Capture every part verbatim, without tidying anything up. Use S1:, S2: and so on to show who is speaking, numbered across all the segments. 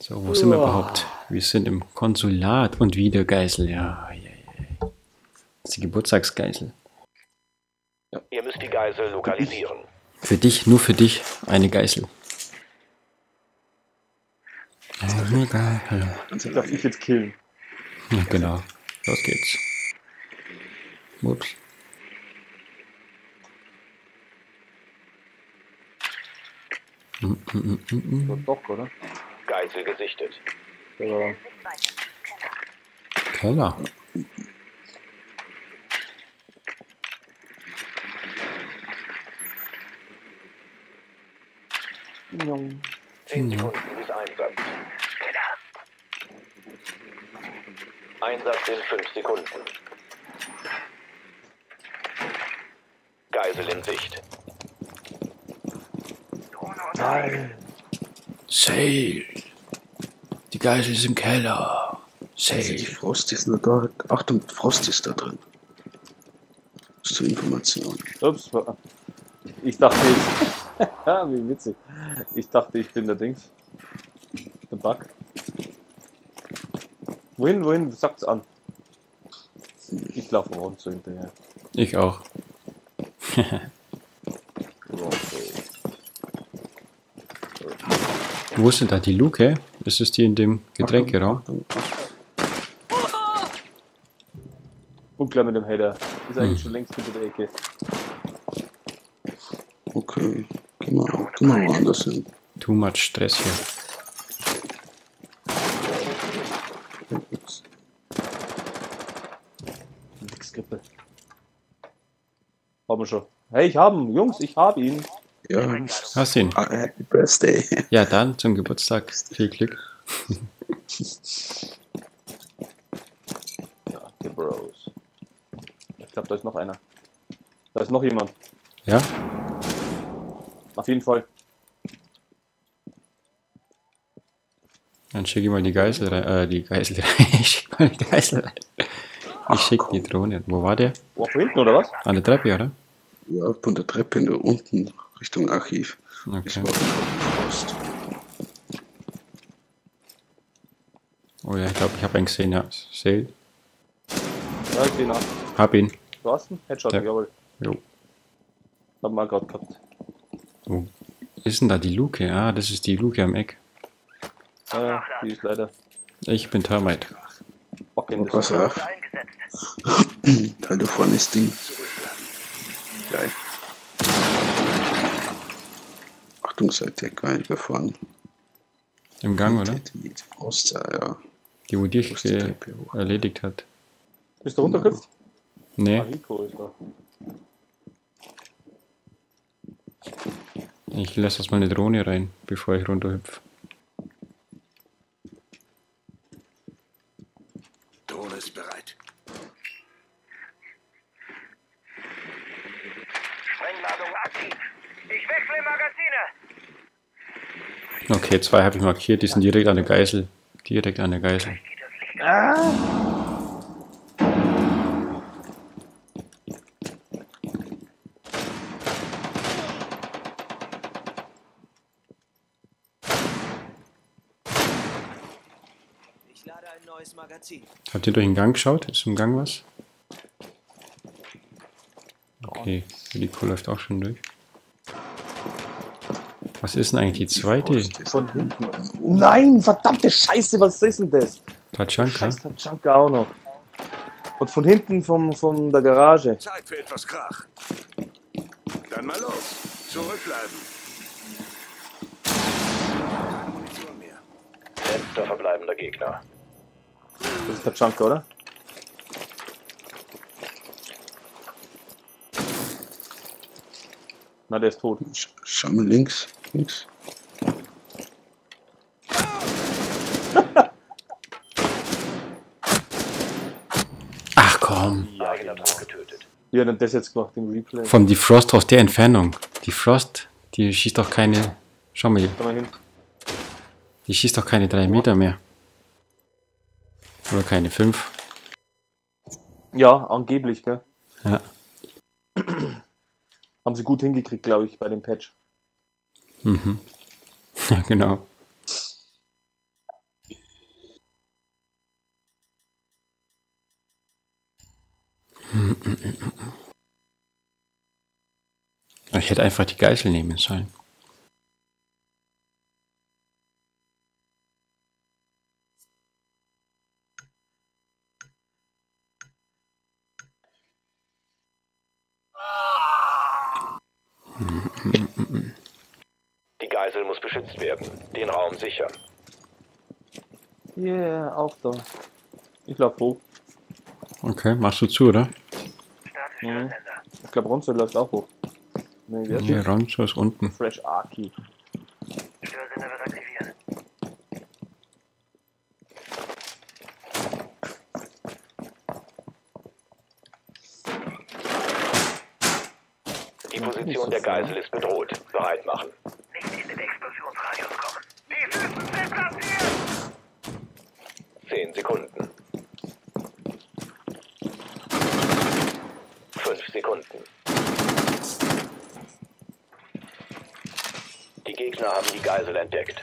S1: So, wo sind wir überhaupt? Wir sind im Konsulat und wieder Geisel. Ja, ja, ja. Das ist die Geburtstagsgeisel.
S2: Ja. Ihr müsst die Geisel lokalisieren.
S1: Für dich, nur für dich, eine Geisel. Eine Geisel.
S3: Ich darf ich jetzt killen.
S1: Ja, genau. Los geht's. Ups. Mm, mm, mm, mm.
S3: Doch, oder?
S2: Geisel gesichtet.
S3: Ja.
S1: Keller.
S2: Zehn Sekunden bis Einsatz. Einsatz in fünf Sekunden. Geisel in Sicht.
S3: Nein.
S1: Sail. Die Geisel ist im Keller.
S4: Also die
S1: Sail.
S4: Frost ist nur da. Achtung, Frost ist da drin. Zur Information.
S3: Ups. Ich dachte jetzt. Wie witzig. Ich dachte, ich bin der Dings. Der Bug. Wohin, wohin? Sagt's an. Ich laufe auch so hinterher.
S1: Ich auch. Wo ist denn da die Luke? Ist es die in dem Getränkeraum?
S4: Achtung,
S3: Unklar mit dem Hater. Ist eigentlich schon längst hinter der Ecke.
S4: okay. Geh mal, geh mal woanders hin.
S1: Too much Stress hier.
S4: Ups.
S3: Nix Grippe. Haben wir schon. Hey, ich hab ihn. Jungs, ich hab ihn.
S4: Ja,
S1: Hast du ihn?
S4: ah, Happy Birthday.
S1: Ja, dann zum Geburtstag. Viel Glück.
S3: Ja, die Bros. Ich glaube, da ist noch einer. Da ist noch jemand.
S1: Ja?
S3: Auf jeden Fall.
S1: Dann schicke ich mal die Geisel rein. Äh, die Geisel rein. Ich schicke mal die Geisel rein. Ich schicke die Drohne. Wo war der?
S3: Wo, von hinten oder was?
S1: An der Treppe, oder?
S4: Ja, von der Treppe nach unten Richtung Archiv.
S1: Okay.
S4: Ich war Frost.
S1: Oh ja, ich glaube, ich habe einen gesehen, ja. Sail.
S3: Ja, ich sehe nach.
S1: Hab ihn.
S3: Du hast einen? Headshot,
S1: Ja.
S3: jawohl.
S1: Jo.
S3: Hab mal gerade gehabt.
S1: Wo ist denn da die Luke? Ah, das ist die Luke am Eck.
S3: Ja, die ist leider
S1: Ich bin Termite.
S3: fucking
S4: Und pass auf. Teil da vorne ist Ding. Geil. Achtung, seid ihr geil gefahren.
S1: Im Gang, oder?
S4: Die Frost, ja, ja.
S1: Die, wo dich
S4: Muss die
S1: ge
S4: Treppe hoch.
S1: erledigt hat.
S3: Bist du runtergehüpft? Ah,
S1: Nee,
S3: Rico ist da.
S1: ich lasse erstmal eine Drohne rein, bevor ich runterhüpfe.
S5: Drohne ist bereit.
S2: Sprengladung aktiv. Ich wechsle Magazine.
S1: Okay, zwei habe ich markiert, die sind direkt an der Geisel. Direkt an der Geisel.
S5: Ich lade ein neues Magazin.
S1: Habt ihr durch den Gang geschaut? Ist im Gang was? Okay, Rico läuft auch schon durch. Was ist denn eigentlich die zweite?
S4: Frost ist-
S3: Von hinten. Nein, verdammte Scheiße, was ist denn das?
S1: Tatschanka?
S3: Scheiß Tatschanka auch noch. Und von hinten vom, von der Garage.
S5: Zeit für etwas Krach. Dann mal los. Zurückbleiben. Keine Munition mehr.
S2: Letzter verbleibender Gegner.
S3: Das ist Tatschanka, oder? Na, der ist tot.
S4: Sch- Schau mal links. Links.
S1: Ach komm.
S2: Eigener Tod getötet.
S3: Wie hat denn das jetzt gemacht im Replay?
S1: Von die Frost aus der Entfernung. Die Frost, die schießt doch keine... Schau mal,
S3: Schau mal hin.
S1: die schießt doch keine drei Meter mehr. Oder keine fünf.
S3: Ja, angeblich, gell?
S1: Ja.
S3: Haben sie gut hingekriegt, glaube ich, bei dem Patch.
S1: Mhm. Ja, genau. Ich hätte einfach die Geißel nehmen sollen.
S6: Die Geisel muss beschützt werden. Den Raum sichern.
S3: Yeah, auch da. Ich lauf hoch.
S1: Okay, machst du zu, oder?
S3: Mhm. Ich glaube, Ronzo läuft auch hoch. Nee, wer ist
S1: Nee,
S3: das?
S1: Ronzo ist unten.
S3: Fresh Arky.
S2: Störsender wird aktivieren.
S6: Die Position der Geisel ist bedroht. Bereit machen.
S2: Nicht in den Explosionsradius kommen. Die Füßen sind platziert!
S6: Zehn Sekunden. Fünf Sekunden. Die Gegner haben die Geisel entdeckt.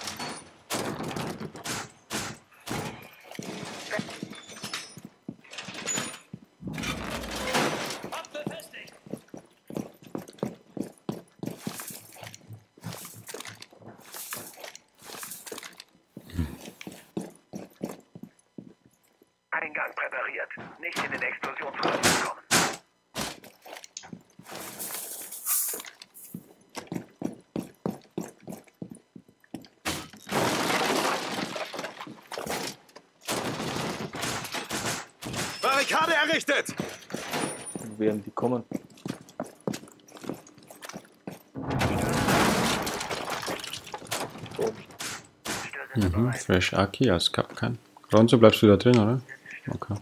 S2: Eingang präpariert. Nicht in den Explosionsradius kommen.
S5: Barrikade errichtet!
S3: Während die kommen. So.
S2: Störsender
S1: Mhm,
S2: bereit.
S1: Fresh Aki als Kapkan. Ronzo, bleibst du da drin, oder? Okay.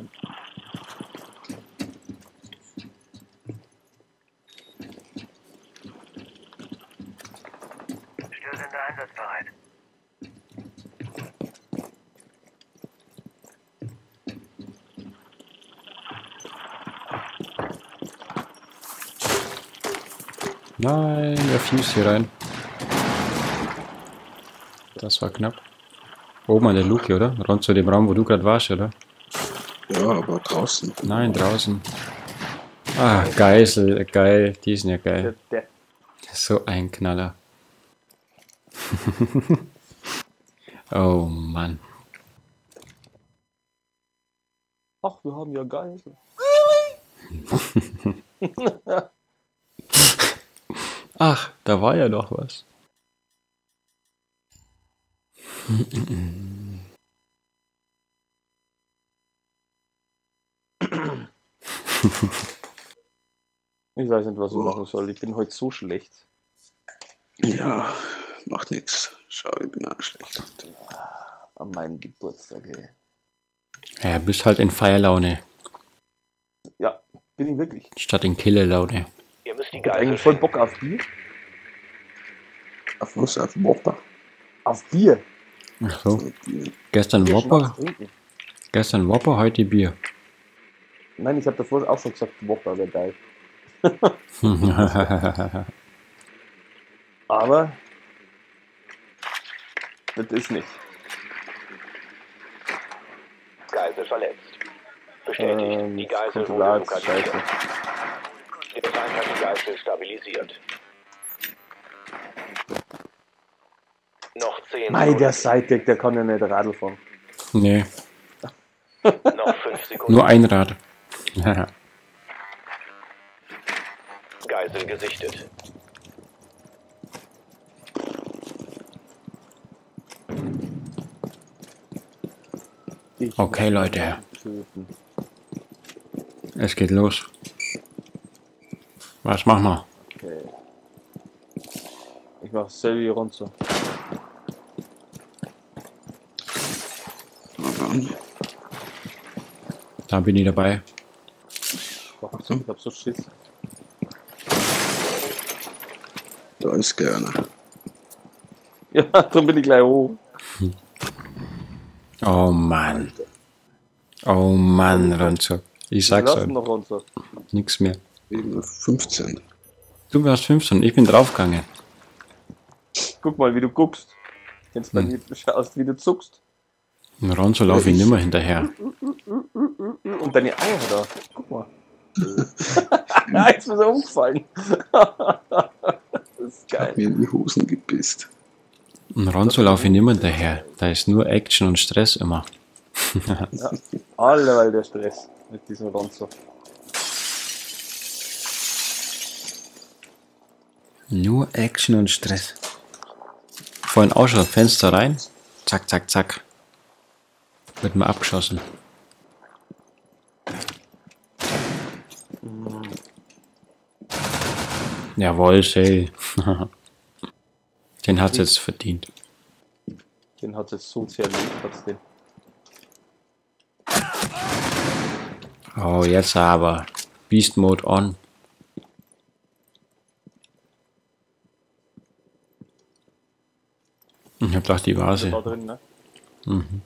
S2: Störsender einsatzbereit.
S1: Nein, der Fuse hier rein. Das war knapp. Oben an der Luke, oder? Ronzo, dem Raum, wo du gerade warst, oder?
S4: Ja, aber draußen.
S1: Nein, draußen. Ah, Geißel, geil. Die sind ja
S3: Der,
S1: geil.
S3: der,
S1: So ein Knaller. Oh Mann.
S3: ach, wir haben ja Geisel.
S1: Ach, da war ja doch was.
S3: Ich weiß nicht, was ich machen soll. Ich bin heute so schlecht.
S4: Ja, macht nichts. Schau, ich bin auch schlecht.
S3: An meinem Geburtstag, ey.
S1: Ja, bist halt in Feierlaune,
S3: Ja, bin ich wirklich.
S1: statt in Killerlaune.
S6: Ihr müsst die
S3: Ich hab
S6: Geisel
S3: eigentlich voll
S6: finden.
S3: Bock auf Bier.
S4: Auf was? Auf Wopper?
S3: Auf Bier.
S1: Ach so. Gestern
S3: Bier
S1: Whopper,
S3: Schnaps trinken.
S1: gestern Whopper, heute Bier.
S3: Nein, ich habe davor auch schon gesagt, Wopper wäre geil. Aber das ist nicht.
S6: Geisel verletzt. Bestätigt.
S3: Ähm,
S6: Die Geisel wurde
S3: Konsulat,
S6: lokalisiert.
S3: scheiße.
S6: Der Feind hat die Geisel stabilisiert. Noch zehn
S3: Mei, der
S6: Sekunden.
S3: Sidekick, der kann ja nicht Radl fahren.
S1: Nee,
S6: Noch fünf Sekunden.
S1: nur ein Rad.
S6: Geisel gesichtet.
S3: Ich
S1: Okay, Leute,
S3: töten.
S1: es geht los. Was machen wir?
S3: Okay. Ich mach Selvi runter.
S1: Da bin ich dabei.
S3: Ich hab so Schiss.
S4: Da ist gerne.
S3: Ja, dann bin ich gleich hoch.
S1: Oh Mann. Oh Mann, Ronzo. Ich sag's
S3: Lass
S1: euch,
S3: ihn noch runter.
S1: nix mehr.
S4: Eben fünfzehn.
S1: Du warst fünfzehn, ich bin draufgegangen.
S3: Guck mal, wie du guckst. Jetzt bei
S1: Hm.
S3: mir schaust, wie du zuckst.
S1: Und Ronzo laufe ich nimmer hinterher.
S3: Und deine Eier da. Guck mal. Nein, ist mir umgefallen. Das ist
S4: Hab
S3: geil.
S4: mir in die Hosen gepisst.
S1: Und Ronzo laufe ich niemand daher. Da ist nur Action und Stress immer.
S3: Ja. Alleweil der Stress mit diesem Ronzo.
S1: Nur Action und Stress. Vorhin auch schon Fenster rein. Zack, zack, zack. Wird mal abgeschossen. Jawohl, Shay. Den hat's jetzt verdient.
S3: Den hat es so sehr lieb trotzdem.
S1: Oh, jetzt aber. Beast Mode on. Ich hab gedacht, die
S3: Da
S1: Vase.
S3: drin, ne?
S1: Mhm.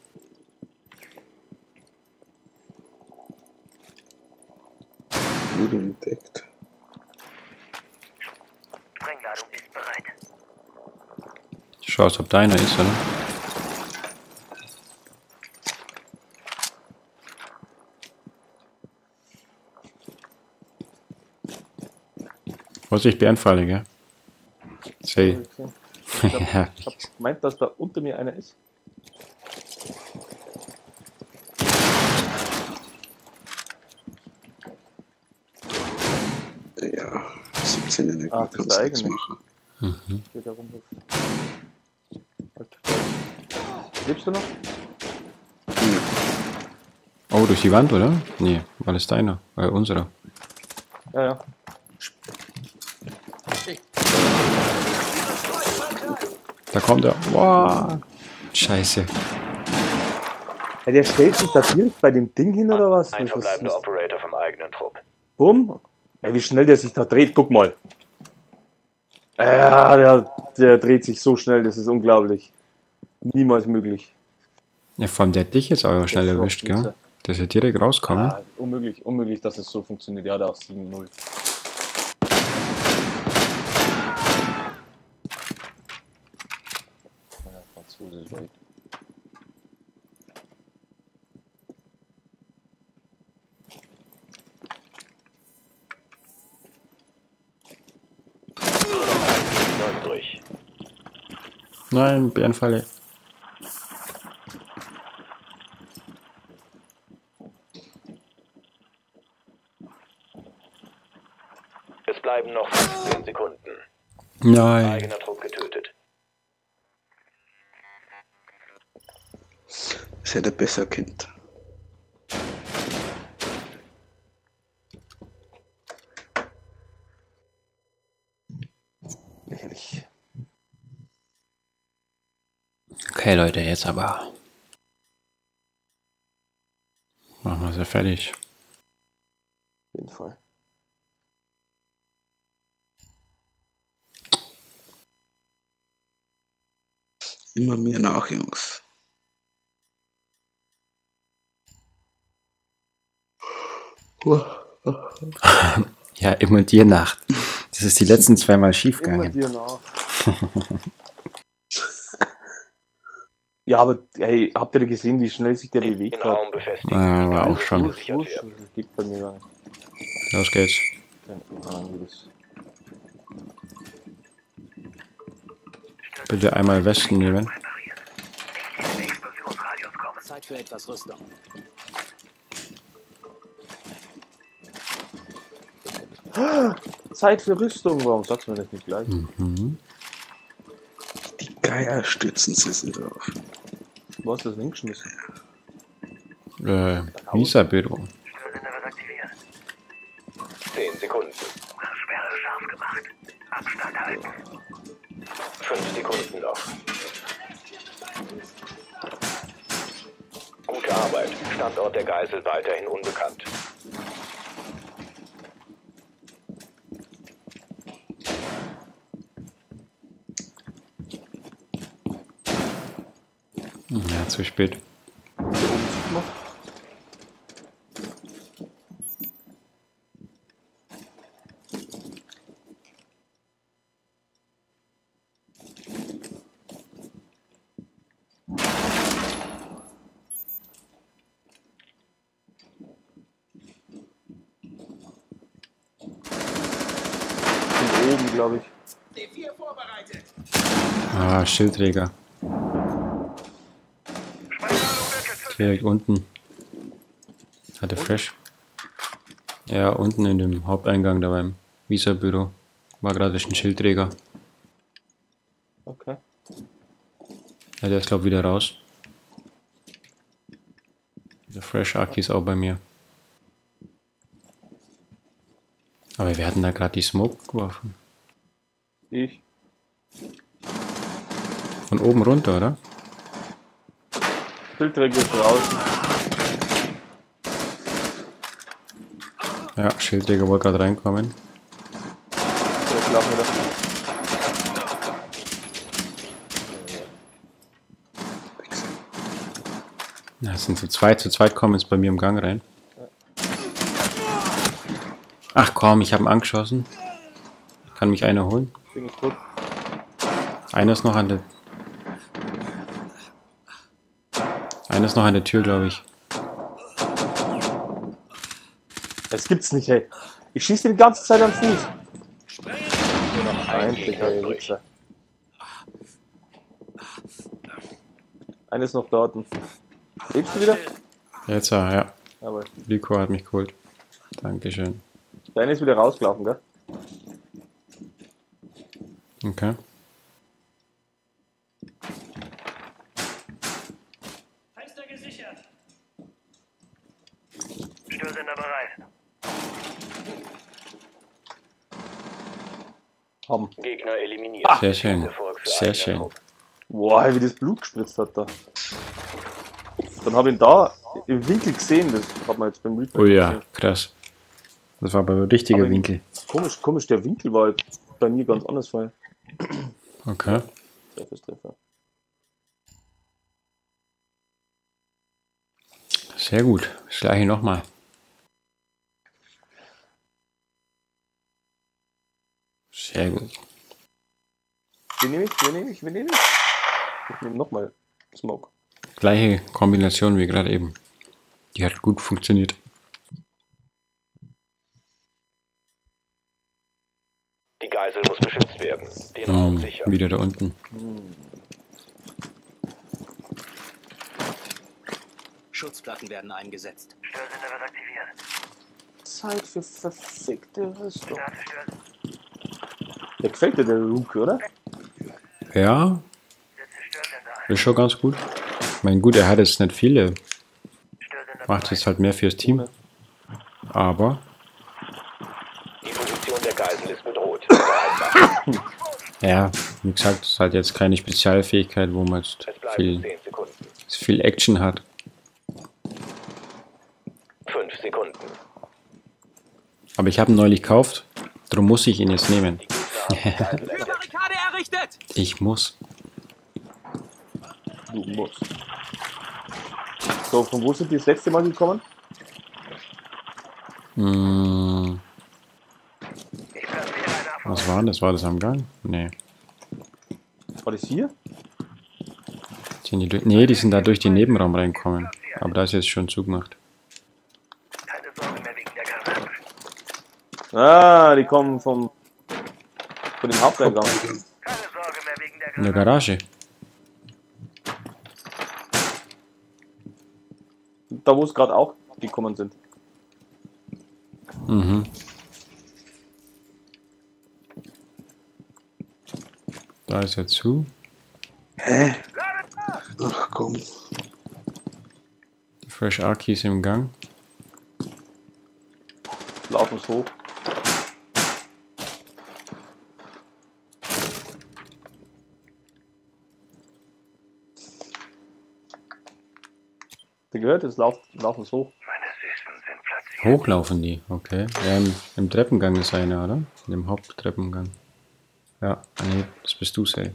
S4: Wurde entdeckt.
S2: Sprengladung ist bereit.
S1: Schau, ob deiner ist, oder? Vorsicht, Bärenfalle, gell? Say.
S3: Okay.
S1: Ja.
S3: Ich hab gemeint, dass da unter mir einer ist.
S4: Ja, siebzehn Energie
S3: Ah, das
S4: kannst
S3: ist
S4: du
S3: der
S4: nichts
S3: eigene.
S4: machen.
S3: Geht da rum. Lebst du noch?
S1: Oh, durch die Wand, oder? Nee, war das deiner? Äh, unserer.
S3: Ja, ja.
S1: Da kommt er. Wow. Scheiße.
S3: Ja, der stellt sich da direkt bei dem Ding hin oder was?
S6: Ein
S3: Was-
S6: verbleibender
S3: was-
S6: Operator vom eigenen Trupp.
S3: Bumm. Ja, wie schnell der sich da dreht, guck mal. Ja, der, der dreht sich so schnell, das ist unglaublich. Niemals möglich.
S1: Ja, vor allem der hat dich jetzt auch schnell
S3: Das ist
S1: erwischt,
S3: doch
S1: gell? Dass er direkt rauskommt.
S3: Ah, unmöglich, unmöglich, dass es so funktioniert. Ja, da auf sieben null. Ja, Franzose, right.
S6: Läuft durch.
S1: Nein, Bärenfalle.
S6: Es bleiben noch fünfzehn Sekunden.
S1: Nein.
S6: Eigener Trupp getötet.
S4: Das hätte er besser kennt.
S3: Lächerlich.
S1: Okay, Leute, jetzt aber. Machen wir es ja fertig.
S3: Auf jeden Fall.
S4: Immer mehr nach, Jungs.
S1: Ja, immer dir nach. Das ist die letzten zweimal schief
S3: Immer
S1: gegangen.
S3: dir nach. Ja, aber hey, habt ihr gesehen, wie schnell sich der
S6: Den
S3: bewegt hat?
S6: Raum befestigen.
S1: Ja, war auch
S6: Geisel
S1: schon.
S6: muss gesichert werden.
S3: Das gibt bei mir gar nicht.
S1: Los geht's.
S3: Keine Ahnung, wie das-
S1: Bitte einmal Westen nehmen.
S2: Repariert. Nicht in den Explosionsradius kommen.
S7: Zeit für etwas Rüstung.
S3: Zeit für Rüstung, warum sagst du mir das nicht gleich?
S1: Mhm.
S4: Die Geier stützen sie sich drauf.
S3: Du hast das hingeschmissen.
S1: Äh, Visa-Büro.
S2: Störsender wird aktiviert.
S6: zehn Sekunden.
S2: Sperre scharf gemacht. Abstand halten.
S6: fünf Sekunden noch. Gute Arbeit. Standort der Geisel weiterhin unbekannt.
S1: Ja, zu spät.
S3: sind oben, glaube ich.
S1: Ah, Schildträger. Direkt unten. Hatte Fresh. Ja, unten in dem Haupteingang da beim Visa-Büro war gerade ein Schildträger.
S3: Okay.
S1: Ja, der ist glaube wieder raus. Der Fresh Aki ist auch bei mir. Aber wir hatten da gerade die Smoke geworfen.
S3: Ich.
S1: Von oben runter, oder?
S3: Schildträger ist raus.
S1: Ja, Schildträger wollte gerade reinkommen.
S3: Jetzt laufen wir das.
S1: Na, es sind zu zweit, zu zweit kommen jetzt bei mir im Gang rein. Ach komm, ich habe ihn angeschossen. Kann mich einer holen?
S3: Ding ist gut.
S1: Einer ist noch an der... Einer ist noch an der Tür, glaube ich.
S3: Das gibt's nicht, ey. Ich schieße die ganze Zeit am Fuß. Endlich, ey, Wichser. Einer ist noch dort. Lebst du wieder?
S1: Jetzt, ah, ja.
S3: Aber
S1: Rico hat mich geholt. Dankeschön.
S3: der eine ist wieder rausgelaufen, gell?
S1: Okay.
S2: Fenster gesichert. Störsender bereit.
S3: Haben.
S6: Gegner eliminiert.
S1: Sehr schön.
S6: Erfolg für
S1: Sehr
S6: eine
S1: schön.
S6: Truppe.
S3: Boah, wie das Blut gespritzt hat da. Dann habe ich ihn da im Winkel gesehen, das hat man jetzt beim Replay
S1: Oh ja,
S3: gesehen.
S1: krass. Das war aber ein richtiger
S3: Aber
S1: Winkel.
S3: Komisch, komisch, der Winkel war halt bei mir ganz anders vorher.
S1: Okay.
S3: Treffer ist Treffer.
S1: Sehr gut. Das gleiche nochmal. Sehr gut.
S3: Wen nehme ich? Wen nehme ich? Wen nehme ich? Ich nehme nochmal Smoke.
S1: Gleiche Kombination wie gerade eben. Die hat gut funktioniert.
S6: Die Geisel muss beschützt werden. Den Raum
S1: Hm,
S6: sicher.
S1: wieder da unten.
S7: Schutzplatten werden eingesetzt.
S2: Störsender wird aktiviert.
S3: Zeit für verfickte Rüstung.
S2: Starte Störsender.
S3: Der gefällt dir, der Luke, oder?
S1: Ja,
S2: Setze Störsender ein.
S1: ist schon ganz gut. Ich meine, gut, er hat jetzt nicht viele.
S2: Störsender
S1: Macht
S2: bereit.
S1: jetzt halt mehr fürs Team. Aber,
S6: Die Position der Geisel ist bedroht. Bereit.
S1: ja, wie gesagt, es ist halt jetzt keine Spezialfähigkeit, wo man jetzt
S6: Es bleiben
S1: viel,
S6: zehn Sekunden.
S1: viel Action hat.
S6: Fünf Sekunden.
S1: Aber ich habe ihn neulich gekauft, darum muss ich ihn jetzt nehmen.
S7: Barrikade errichtet!
S1: Ich muss.
S3: Du musst. So, von wo sind die das letzte Mal gekommen?
S1: Hm,
S2: Ich platziere eine Abwehr.
S1: was war denn das? War das am Gang? Nee.
S3: War das hier?
S1: Sind die durch, nee, die sind da durch den Nebenraum reingekommen. Aber da ist jetzt schon zugemacht.
S2: Keine Sorge mehr wegen der Kaserne.
S3: Ah, die kommen vom von dem Haupteingang.
S2: Keine Sorge mehr wegen der
S1: In der
S2: Kaserne.
S1: Garage.
S3: Da wo es gerade auch gekommen sind.
S1: Mhm. Da ist er zu.
S4: Hä? Ach komm.
S1: Die Fresh Aki ist im Gang.
S3: Laufen es hoch. Der gehört, es laufen laufen es hoch.
S2: Meine Süßen sind platziert.
S1: Hochlaufen die, okay. Ja, im, im Treppengang ist einer, oder? In dem Haupttreppengang. Ja, ah, nee, das bist du, Sal.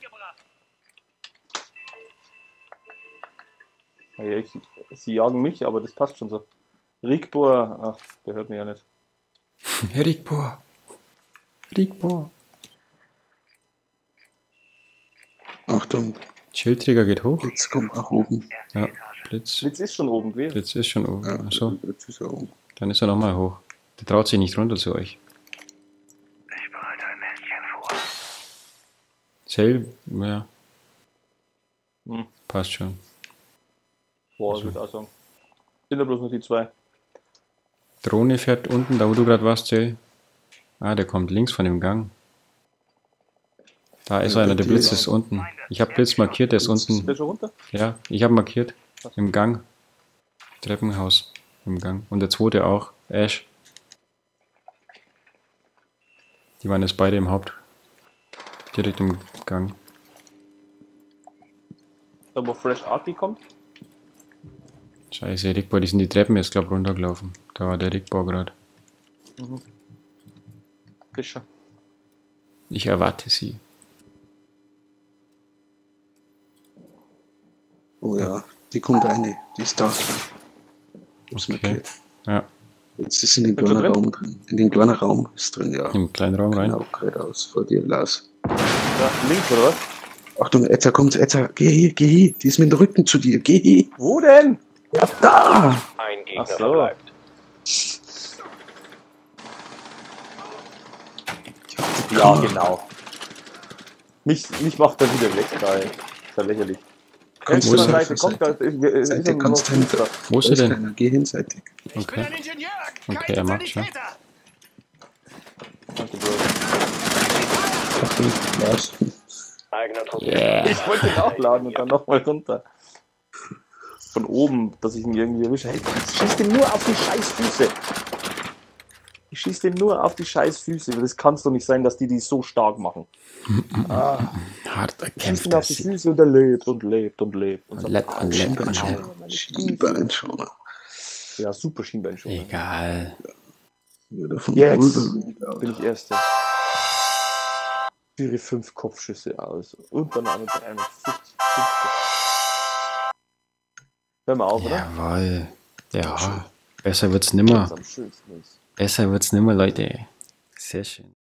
S3: Ja, ich, sie jagen mich, aber das passt schon so. Rickbohr, ach, der hört mich ja nicht.
S1: Rickbohr. Rickbohr.
S4: Achtung,
S1: Schildträger geht hoch.
S4: jetzt kommt nach oben.
S1: Ja, Blitz.
S3: Blitz ist schon oben gewesen.
S1: Blitz ist schon oben.
S4: Ja,
S1: Achso,
S4: jetzt ist er oben.
S1: dann ist er nochmal hoch. Der traut sich nicht runter zu euch.
S2: Ich bereite
S1: Zell, ja.
S3: Hm.
S1: Passt schon.
S3: Boah, ich würde auch sagen. Sind ja bloß noch die zwei.
S1: Drohne fährt unten, da wo du gerade warst, Zell. Ah, der kommt links von dem Gang. Da ist
S4: Ja,
S1: einer, der
S4: die-
S1: Blitz ist unten. Ich habe Blitz markiert, der ist
S3: Ist
S1: unten.
S3: der schon runter?
S1: Ja, ich habe markiert. Im Gang. Treppenhaus. Im Gang. Und der zweite auch. Ash. Die waren jetzt beide im Haupt. Direkt im Gang.
S3: Da wo Fresh Arty kommt.
S1: Scheiße, Rickboy, die sind die Treppen jetzt, glaub runtergelaufen. Da war der Rickboy gerade.
S3: Fischer.
S1: Ich erwarte sie.
S4: Oh ja, die kommt eine. Die ist da. Muss man
S1: Okay. Ja,
S4: Jetzt ist in den
S3: Bist du
S4: kleinen
S3: drin?
S4: Raum drin. In den kleinen Raum ist drin, ja.
S1: im kleinen Raum rein.
S4: Genau, geradeaus vor dir, Lars.
S3: Ja, links oder was?
S4: Achtung, Etzer kommt, Etzer, geh hier, geh hier. Die ist mit dem Rücken zu dir, geh hier.
S3: Wo denn?
S4: Ja, da!
S6: Ein Gegner
S3: Ach so.
S6: verbleibt.
S3: Ja, genau. Mich, mich macht er wieder weg, geil. Ist ja lächerlich.
S4: Kannst
S3: Rechts
S4: du
S3: von der
S4: mal
S3: Seite
S4: von
S3: kommt da.
S4: Seite,
S3: Ist, ist,
S4: Seite
S3: ist
S4: kannst du hinter.
S1: Wo ist
S4: Da
S1: er denn?
S4: keiner, geh hinseitig.
S1: Okay.
S2: Ingenieur,
S1: Okay, er macht schon.
S4: Achtung, Lars.
S6: Eigener Transport.
S1: Yeah.
S3: Ich wollte ihn aufladen und dann nochmal runter. Von oben, dass ich ihn irgendwie erwische. Hey, schieß den nur auf die scheiß Füße. Ich schieß den nur auf die scheiß Füße. Das kann doch nicht sein, dass die die so stark machen. Ah,
S1: Hart
S3: schieß
S1: erkämpft
S3: ihn auf
S1: das.
S3: die Füße und er lebt und lebt und lebt. Und
S1: Und
S3: sagt,
S1: lebt
S3: ah,
S1: und lebt und
S3: Schienbeinschoner,
S1: lebt.
S3: meine
S4: Schienbeinschoner.
S3: Füße. Ja, super Schienbeinschoner.
S1: Egal.
S4: Wieder von
S3: Jetzt
S4: Wolverine.
S3: bin ich Erster. Führe fünf Kopfschüsse aus. Und dann eine dreihundertfünfzig. Hör mal auf, oder?
S1: Jawohl. Ja. Besser wird's nimmer.
S3: Am schönsten ist.
S1: Besser wird's nimmer, Leute. Sehr schön.